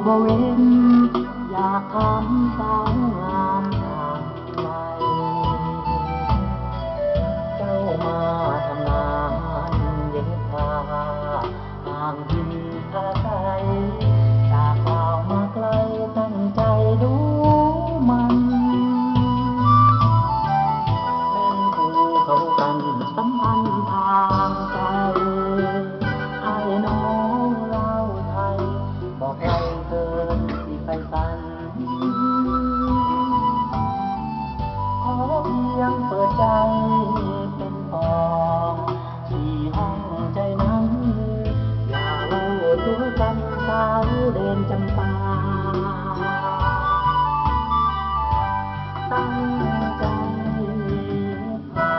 บ่เว้นอยากทำสาวงามทางไกลเจ้ามาทำงานเย็บผ้าห่างถิ่นอาศัยจากลาวมาไกลตั้งใจดูมันแม่นคู่เขากันสัมพันธ์ทางใจไอ้น้องเล่าไทยบอกไกลเกินที่ไปฝันขอเพียงเปิดใจเป็นปองที่ห้องใจนั้นอย่าเล่าตัวกันสาวเดินจำปาตั้งใจพา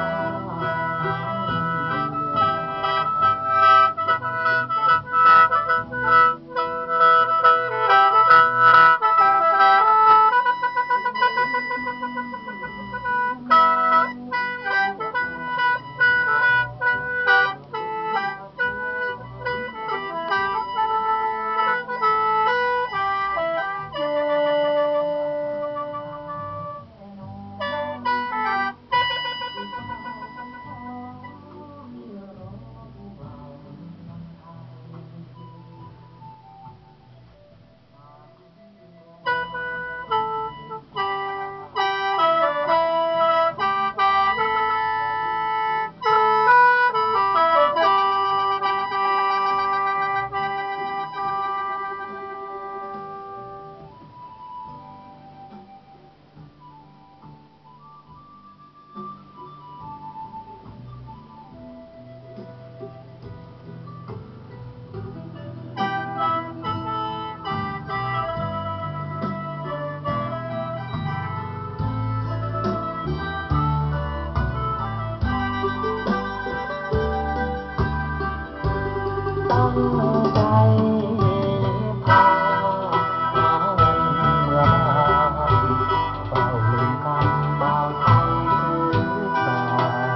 ตั้งใจพาหาวันเมื่อมาเฝ้าลืมคำบ่าวไทยคือต่อ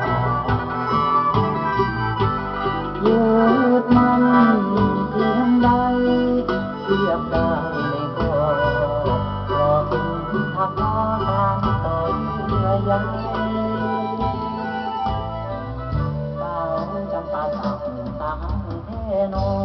ยืดมันเพียงใดเทียบได้ไม่ก็รอถึงทักมาตามต่อเยื่อใยสาวจำปาสักสาวแท้นอ